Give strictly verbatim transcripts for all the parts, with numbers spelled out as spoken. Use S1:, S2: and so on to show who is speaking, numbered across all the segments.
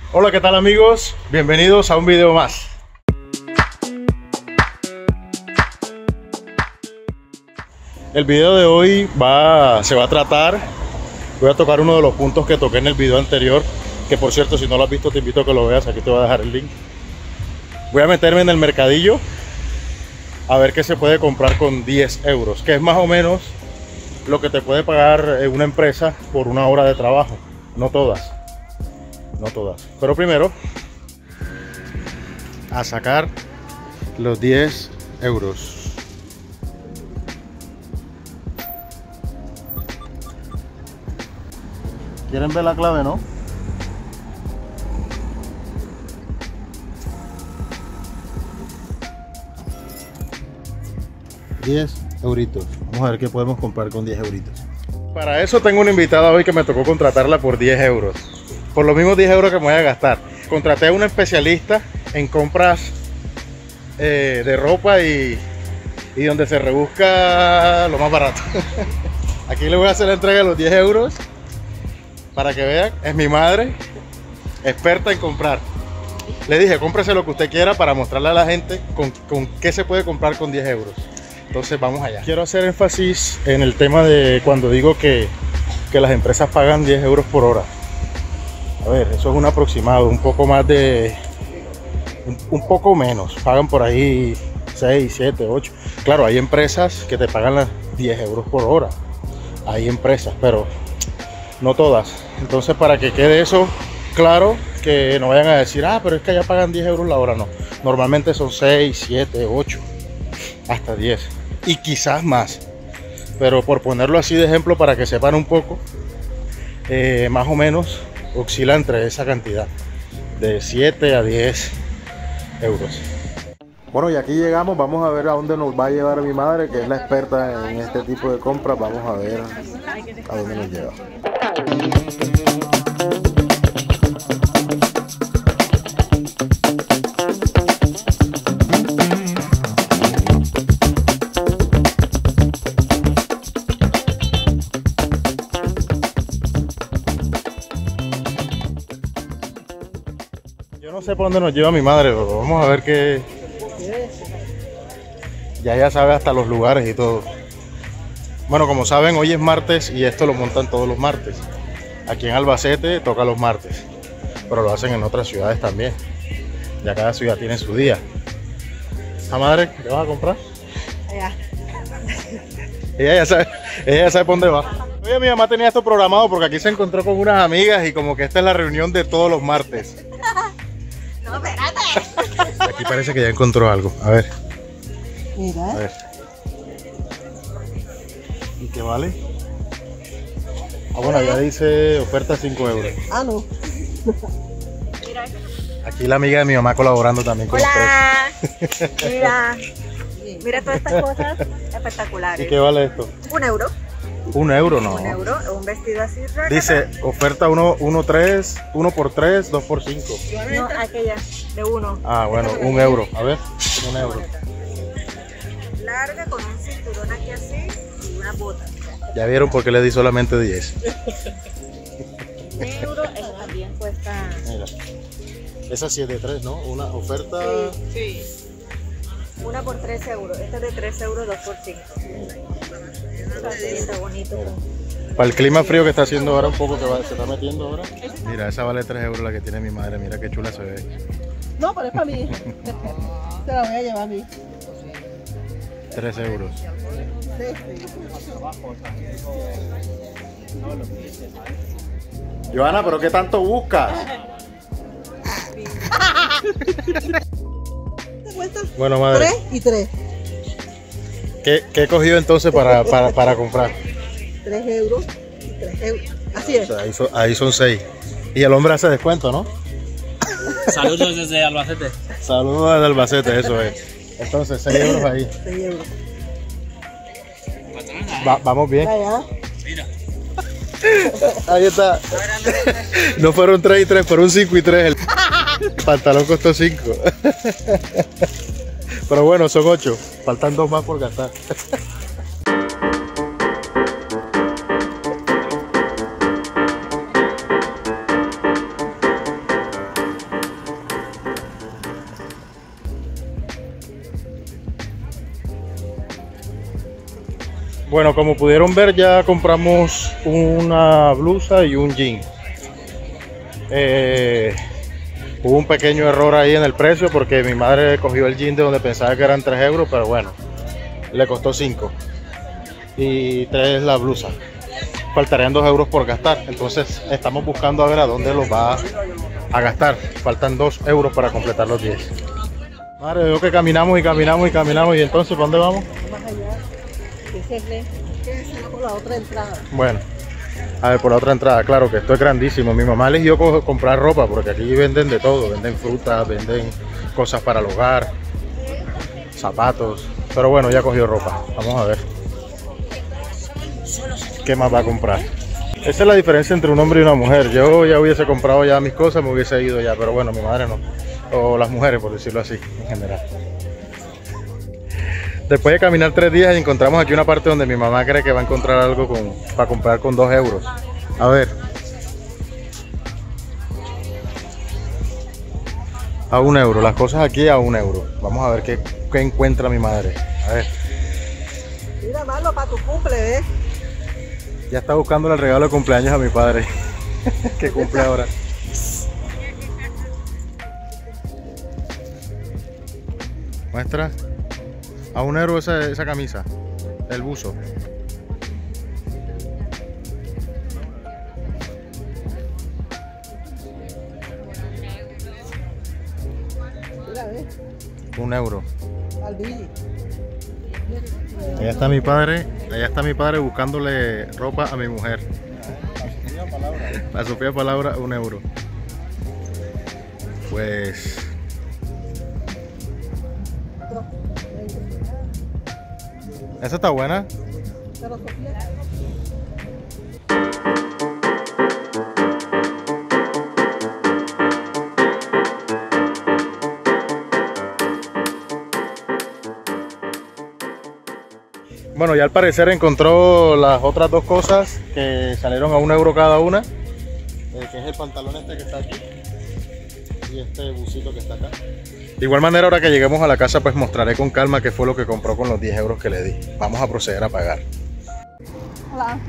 S1: Hola, ¿qué tal amigos? Bienvenidos a un video más. El video de hoy va, se va a tratar, voy a tocar uno de los puntos que toqué en el video anterior, que por cierto, si no lo has visto te invito a que lo veas, aquí te voy a dejar el link. Voy a meterme en el mercadillo a ver qué se puede comprar con diez euros, que es más o menos lo que te puede pagar una empresa por una hora de trabajo. No todas, no todas. Pero primero, a sacar los diez euros. ¿Quieren ver la clave, no? diez euritos. Vamos a ver qué podemos comprar con diez euritos. Para eso tengo una invitada hoy que me tocó contratarla por diez euros. Por los mismos diez euros que me voy a gastar. Contraté a una especialista en compras eh, de ropa y, y donde se rebusca lo más barato. Aquí le voy a hacer la entrega de los diez euros. Para que vean, es mi madre, experta en comprar. Le dije, cómprese lo que usted quiera para mostrarle a la gente con, con qué se puede comprar con diez euros. Entonces vamos allá. Quiero hacer énfasis en el tema de cuando digo que, que las empresas pagan diez euros por hora. A ver, eso es un aproximado, un poco más de... Un, un poco menos, pagan por ahí seis, siete, ocho. Claro, hay empresas que te pagan las diez euros por hora. Hay empresas, pero no todas. Entonces, para que quede eso claro, que no vayan a decir, ah, pero es que allá pagan diez euros la hora. No, normalmente son seis, siete, ocho, hasta diez y quizás más, pero por ponerlo así de ejemplo para que sepan un poco, eh, más o menos oscila entre esa cantidad de siete a diez euros. Bueno, y aquí llegamos, vamos a ver a dónde nos va a llevar mi madre, que es la experta en este tipo de compras. Vamos a ver a dónde nos lleva. Yo no sé por dónde nos lleva mi madre, pero vamos a ver qué... Ya ella sabe hasta los lugares y todo. Bueno, como saben, hoy es martes y esto lo montan todos los martes. Aquí en Albacete toca los martes, pero lo hacen en otras ciudades también. Ya cada ciudad tiene su día. ¿La madre qué vas a comprar?
S2: Ella.
S1: Ella ya sabe, ella ya sabe por dónde va. Oye, mi mamá tenía esto programado porque aquí se encontró con unas amigas y como que esta es la reunión de todos los martes.
S2: No, espérate.
S1: Aquí parece que ya encontró algo. A ver.
S2: Mira.
S1: A ver. ¿Y qué vale? Ah, bueno, ya dice oferta cinco euros.
S2: Ah, no.
S1: Aquí la amiga de mi mamá colaborando también con
S2: Hola. Mira. Mira todas estas cosas espectaculares.
S1: ¿Y qué vale esto?
S2: Un euro.
S1: Un euro, no.
S2: Un euro. Un vestido así raro.
S1: Dice oferta uno, uno, tres, uno por tres, dos por cinco.
S2: No, aquella. De uno.
S1: Ah, bueno, un euro. A ver, un euro.
S2: Larga con un cinturón aquí así y una bota.
S1: Ya vieron por qué le di solamente diez.
S2: Un euro, eso también cuesta.
S1: Mira, esa sí es de tres, ¿no? Una oferta.
S2: Sí, sí. Una por tres euros. Esta es de tres euros, dos por cinco. Está bonito.
S1: Mira. Para el clima frío que está haciendo ahora, un poco que va, se está metiendo ahora. Mira, esa vale tres euros la que tiene mi madre. Mira qué chula se ve.
S3: No, pero es para mí. Te la voy a llevar a mí.
S1: tres euros. Joana, ¿pero qué tanto buscas? Bueno, madre,
S3: Tres y tres.
S1: ¿qué, qué he cogido entonces para, para, para comprar?
S3: Tres euros y tres euros. Así es.
S1: O sea, ahí, son, ahí son seis. Y el hombre hace descuento, ¿no?
S4: Saludos desde Albacete.
S1: Saludos desde Albacete, eso es. Entonces, seis euros ahí.
S3: Seis euros.
S1: Va, vamos bien.
S3: Vaya.
S4: Mira.
S1: Ahí está. No fueron tres y tres, fueron cinco y tres. El pantalón costó cinco. Pero bueno, son ocho. Faltan dos más por gastar. Bueno, como pudieron ver, ya compramos una blusa y un jean. Eh, hubo un pequeño error ahí en el precio porque mi madre cogió el jean de donde pensaba que eran tres euros, pero bueno, le costó cinco. Y tres la blusa. Faltarían dos euros por gastar. Entonces estamos buscando a ver a dónde los va a gastar. Faltan dos euros para completar los diez. Madre, veo que caminamos y caminamos y caminamos. ¿Y entonces para dónde vamos?
S3: Más allá. Ese es el- por la otra entrada.
S1: Bueno, a ver, por la otra entrada. Claro que esto es grandísimo. Mi mamá eligió co- comprar ropa porque aquí venden de todo. Venden frutas, venden cosas para el hogar, zapatos. Pero bueno, ya cogió ropa. Vamos a ver qué más va a comprar. Esa es la diferencia entre un hombre y una mujer. Yo ya hubiese comprado ya mis cosas, me hubiese ido ya. Pero bueno, mi madre no. O las mujeres, por decirlo así, en general. Después de caminar tres días encontramos aquí una parte donde mi mamá cree que va a encontrar algo con, para comprar con dos euros. A ver. A un euro. Las cosas aquí a un euro. Vamos a ver qué, qué encuentra mi madre. A ver.
S3: Mira, Marlo, para tu cumple, ¿eh?
S1: Ya está buscando el regalo de cumpleaños a mi padre. Que cumple ahora. Muestra. A un euro esa, esa camisa. El buzo.
S3: Mira, ¿ves?
S1: Un euro.
S3: Al Billy.
S1: Allá está mi padre. Allá está mi padre buscándole ropa a mi mujer. La Sofía Palabra, un euro. Pues. Esa está buena.
S3: Pero Sofía.
S1: Bueno, ya al parecer encontró las otras dos cosas que salieron a un euro cada una. Eh, que es el pantalón este que está aquí. Y este busito que está acá. De igual manera, ahora que lleguemos a la casa, pues mostraré con calma qué fue lo que compró con los diez euros que le di. Vamos a proceder a pagar.
S3: Hola.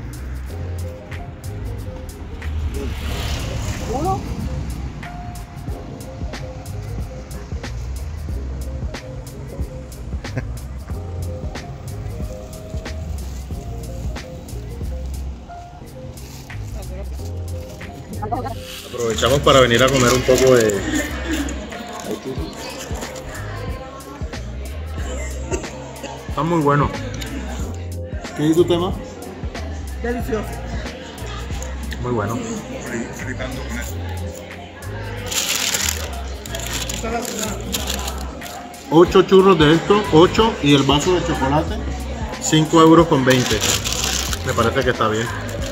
S3: Uno.
S1: Aprovechamos para venir a comer un poco de... Está muy bueno. ¿Qué es tu tema?
S3: Delicioso.
S1: Muy bueno. ocho churros de esto, ocho y el vaso de chocolate, cinco euros con veinte. Me parece que está bien.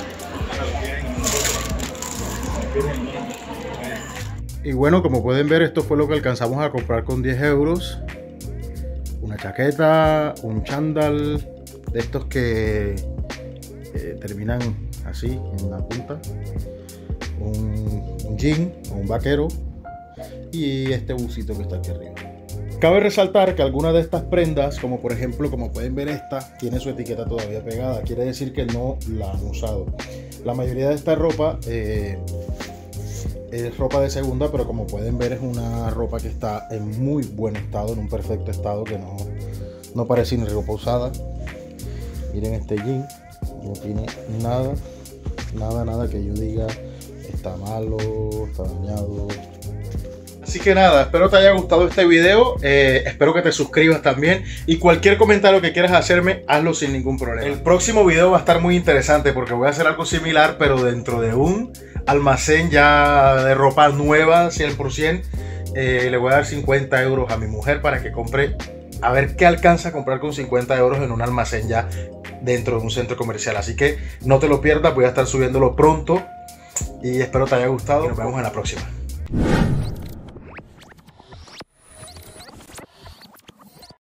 S1: Y bueno, como pueden ver, esto fue lo que alcanzamos a comprar con diez euros. Una chaqueta, un chándal de estos que eh, terminan así en la punta, un, un jean o un vaquero y este busito que está aquí arriba. Cabe resaltar que algunas de estas prendas, como por ejemplo, como pueden ver esta, tiene su etiqueta todavía pegada, quiere decir que no la han usado. La mayoría de esta ropa eh, es ropa de segunda, pero como pueden ver es una ropa que está en muy buen estado, en un perfecto estado, que no, no parece ni ropa usada. Miren este jean, no tiene nada, nada, nada que yo diga está malo, está dañado. Así que nada, espero te haya gustado este video, eh, espero que te suscribas también y cualquier comentario que quieras hacerme, hazlo sin ningún problema. El próximo video va a estar muy interesante porque voy a hacer algo similar, pero dentro de un almacén ya de ropa nueva, cien por ciento. Eh, le voy a dar cincuenta euros a mi mujer para que compre, a ver qué alcanza a comprar con cincuenta euros en un almacén ya dentro de un centro comercial. Así que no te lo pierdas, voy a estar subiéndolo pronto y espero te haya gustado y nos vemos en la próxima.